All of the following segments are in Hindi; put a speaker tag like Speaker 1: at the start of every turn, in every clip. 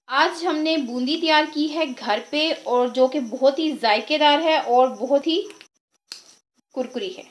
Speaker 1: आज हमने बूंदी तैयार की है घर पे और जो कि बहुत ही जायकेदार है और बहुत ही कुरकुरी है।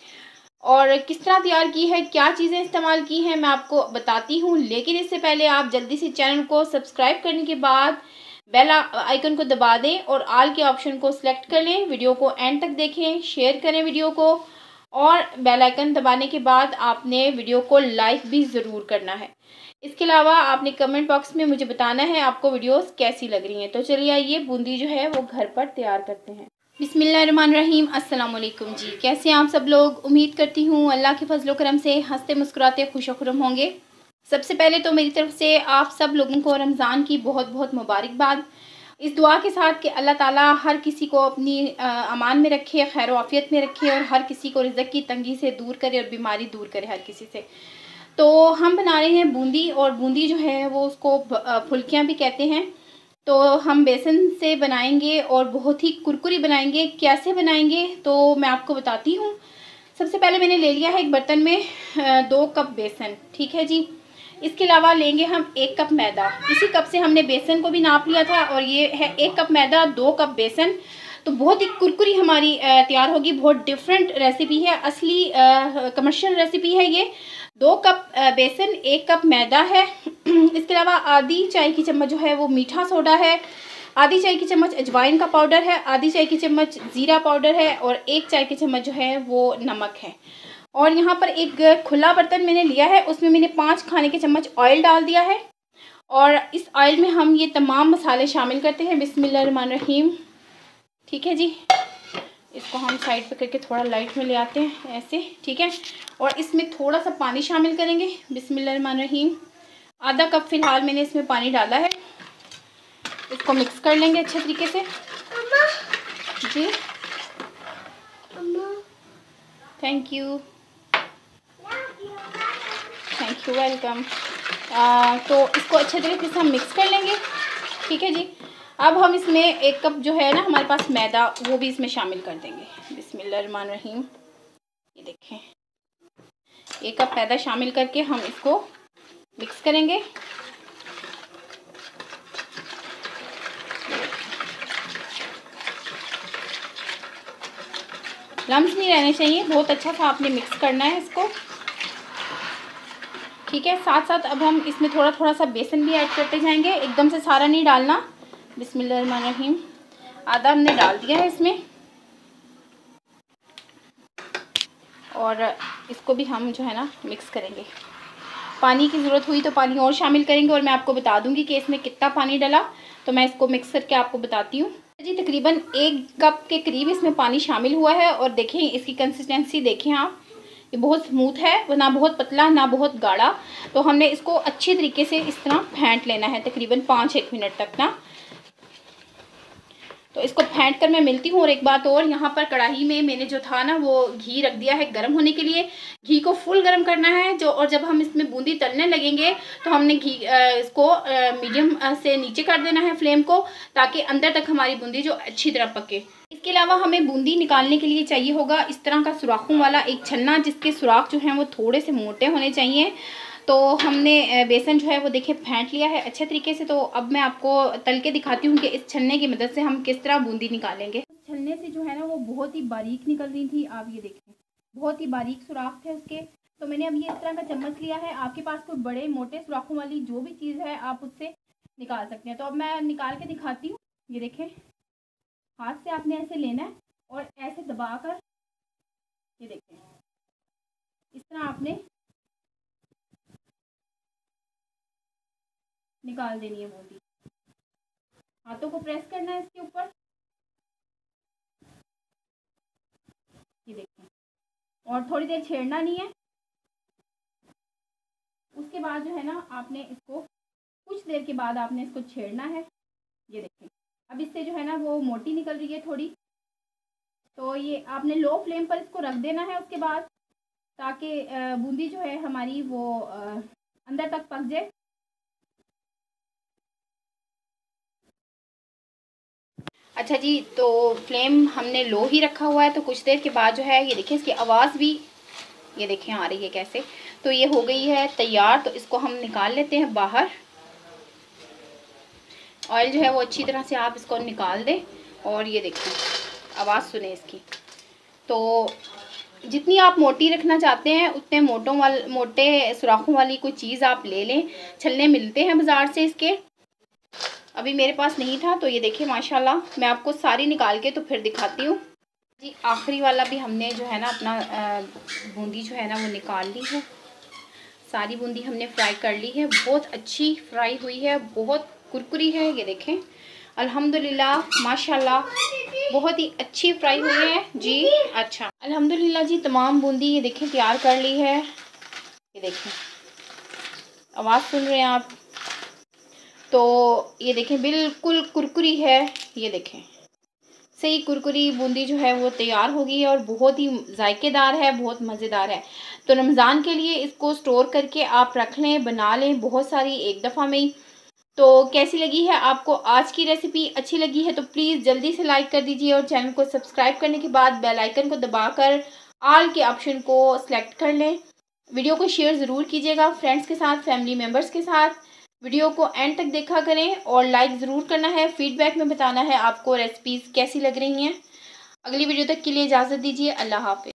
Speaker 1: और किस तरह तैयार की है, क्या चीज़ें इस्तेमाल की हैं, मैं आपको बताती हूँ। लेकिन इससे पहले आप जल्दी से चैनल को सब्सक्राइब करने के बाद बेल आइकन को दबा दें और ऑल के ऑप्शन को सिलेक्ट कर लें। वीडियो को एंड तक देखें, शेयर करें वीडियो को, और बेल आइकन दबाने के बाद आपने वीडियो को लाइक भी ज़रूर करना है। इसके अलावा आपने कमेंट बॉक्स में मुझे बताना है आपको वीडियोस कैसी लग रही हैं। तो चलिए आइए बूंदी जो है वो घर पर तैयार करते हैं। बिस्मिल्लाहिर्रहमानिर्रहीम। अस्सलाम वालेकुम जी, कैसे हैं आप सब लोग। उम्मीद करती हूँ अल्लाह के फजलो करम से हंसते मुस्कुराते खुशखुरम होंगे। सबसे पहले तो मेरी तरफ से आप सब लोगों को रमज़ान की बहुत बहुत मुबारकबाद। इस दुआ के साथ कि अल्लाह ताला हर किसी को अपनी अमान में रखे, खैर आफियत में रखे और हर किसी को रिज़्क़ की तंगी से दूर करे और बीमारी दूर करे हर किसी से। तो हम बना रहे हैं बूंदी, और बूंदी जो है वो उसको फुल्कियाँ भी कहते हैं। तो हम बेसन से बनाएंगे और बहुत ही कुरकुरी बनाएंगे। कैसे बनाएंगे तो मैं आपको बताती हूँ। सबसे पहले मैंने ले लिया है एक बर्तन में 2 कप बेसन, ठीक है जी। इसके अलावा लेंगे हम 1 कप मैदा। इसी कप से हमने बेसन को भी नाप लिया था, और ये है 1 कप मैदा 2 कप बेसन। तो बहुत ही कुरकुरी हमारी तैयार होगी। बहुत डिफरेंट रेसिपी है, असली कमर्शियल रेसिपी है ये। 2 कप बेसन, 1 कप मैदा है। इसके अलावा आधी चाय की चम्मच जो है वो मीठा सोडा है, आधी चाय की चम्मच अजवाइन का पाउडर है, आधी चाय की चम्मच ज़ीरा पाउडर है, और 1 चाय की चम्मच जो है वो नमक है। और यहाँ पर एक खुला बर्तन मैंने लिया है, उसमें मैंने 5 खाने के चम्मच ऑयल डाल दिया है। और इस ऑयल में हम ये तमाम मसाले शामिल करते हैं। बिस्मिल्लाहिर्रहमानिर्रहीम। ठीक है जी, इसको हम साइड पे करके थोड़ा लाइट में ले आते हैं ऐसे, ठीक है। और इसमें थोड़ा सा पानी शामिल करेंगे। बिस्मिल्लाहिर्रहमानिर्रहीम। आधा कप फ़िलहाल मैंने इसमें पानी डाला है। इसको मिक्स कर लेंगे अच्छे तरीके से जी। Thank you, thank you, welcome. तो इसको अच्छे तरीके से हम मिक्स कर लेंगे, ठीक है जी। अब हम इसमें 1 कप जो है ना हमारे पास मैदा, वो भी इसमें शामिल कर देंगे। बिस्मिल्लाहिर्रहमानिर्रहीम। ये देखें, 1 कप मैदा शामिल करके हम इसको मिक्स करेंगे। लम्स नहीं रहने चाहिए, बहुत अच्छा सा आपने मिक्स करना है इसको, ठीक है। साथ साथ अब हम इसमें थोड़ा थोड़ा सा बेसन भी ऐड करते जाएंगे, एकदम से सारा नहीं डालना। बिस्मिल्लाहिर्रहमानिर्रहीम। आधा हमने डाल दिया है इसमें, और इसको भी हम जो है ना मिक्स करेंगे। पानी की ज़रूरत हुई तो पानी और शामिल करेंगे, और मैं आपको बता दूंगी कि इसमें कितना पानी डला। तो मैं इसको मिक्स करके आपको बताती हूँ जी। तकरीबन 1 कप के करीब इसमें पानी शामिल हुआ है, और देखें इसकी कंसिस्टेंसी देखें आप, ये बहुत स्मूथ है, ना बहुत पतला ना बहुत गाढ़ा। तो हमने इसको अच्छी तरीके से इस तरह फेंट लेना है तकरीबन 5-1 मिनट तक ना। तो इसको फेंट कर मैं मिलती हूँ। और एक बात और, यहाँ पर कढ़ाई में मैंने जो था ना वो घी रख दिया है गर्म होने के लिए। घी को फुल गर्म करना है जो, और जब हम इसमें बूंदी तलने लगेंगे तो हमने घी इसको मीडियम से नीचे कर देना है फ्लेम को, ताकि अंदर तक हमारी बूंदी जो अच्छी तरह पके। इसके अलावा हमें बूंदी निकालने के लिए चाहिए होगा इस तरह का सुराखों वाला एक छन्ना, जिसके सुराख जो हैं वो थोड़े से मोटे होने चाहिए। तो हमने बेसन जो है वो देखिए फेंट लिया है अच्छे तरीके से। तो अब मैं आपको तल के दिखाती हूँ कि इस छन्ने की मदद से हम किस तरह बूंदी निकालेंगे। छन्ने से जो है ना वो बहुत ही बारीक निकल रही थी, आप ये देखें, बहुत ही बारीक सुराख थे उसके। तो मैंने अब ये इस तरह का चम्मच लिया है। आपके पास कोई बड़े मोटे सुराखों वाली जो भी चीज़ है आप उससे निकाल सकते हैं। तो अब मैं निकाल के दिखाती हूँ। ये देखें, हाथ से आपने ऐसे लेना है और ऐसे दबा कर, ये देखें, इस तरह आपने निकाल देनी है बूंदी। हाथों को प्रेस करना है इसके ऊपर, ये देखें, और थोड़ी देर छेड़ना नहीं है। उसके बाद जो है ना आपने इसको कुछ देर के बाद आपने इसको छेड़ना है। ये देखें, अब इससे जो है ना वो मोटी निकल रही है थोड़ी। तो ये आपने लो फ्लेम पर इसको रख देना है उसके बाद, ताकि बूंदी जो है हमारी वो अंदर तक पक जाए। अच्छा जी, तो फ्लेम हमने लो ही रखा हुआ है। तो कुछ देर के बाद जो है ये देखिए इसकी आवाज़ भी, ये देखें, आ रही है कैसे। तो ये हो गई है तैयार। तो इसको हम निकाल लेते हैं बाहर। ऑयल जो है वो अच्छी तरह से आप इसको निकाल दें। और ये देखिए आवाज़ सुने इसकी। तो जितनी आप मोटी रखना चाहते हैं उतने मोटे सुराखों वाली कोई चीज़ आप ले लें। छलने मिलते हैं बाज़ार से इसके, अभी मेरे पास नहीं था। तो ये देखिए माशाल्लाह, मैं आपको सारी निकाल के तो फिर दिखाती हूँ जी। आखिरी वाला भी हमने जो है ना अपना बूंदी जो है ना वो निकाल ली है। सारी बूंदी हमने फ्राई कर ली है, बहुत अच्छी फ्राई हुई है, बहुत कुरकुरी है। ये देखें अल्हम्दुलिल्लाह माशाल्लाह बहुत ही अच्छी फ्राई हुई है जी। अच्छा अल्हम्दुलिल्लाह जी, तमाम बूंदी ये देखें तैयार कर ली है। ये देखें आवाज़ सुन रहे हैं आप। तो ये देखें बिल्कुल कुरकुरी है। ये देखें सही कुरकुरी बूंदी जो है वो तैयार हो गई है और बहुत ही जायकेदार है, बहुत मज़ेदार है। तो रमज़ान के लिए इसको स्टोर करके आप रख लें, बना लें बहुत सारी एक दफ़ा में ही। तो कैसी लगी है आपको आज की रेसिपी? अच्छी लगी है तो प्लीज़ जल्दी से लाइक कर दीजिए और चैनल को सब्सक्राइब करने के बाद बेल आइकन को दबाकर ऑल के ऑप्शन को सिलेक्ट कर लें। वीडियो को शेयर ज़रूर कीजिएगा फ्रेंड्स के साथ, फैमिली मेम्बर्स के साथ। वीडियो को एंड तक देखा करें और लाइक ज़रूर करना है। फीडबैक में बताना है आपको रेसिपीज़ कैसी लग रही हैं। अगली वीडियो तक के लिए इजाज़त दीजिए। अल्लाह हाफ़िज़।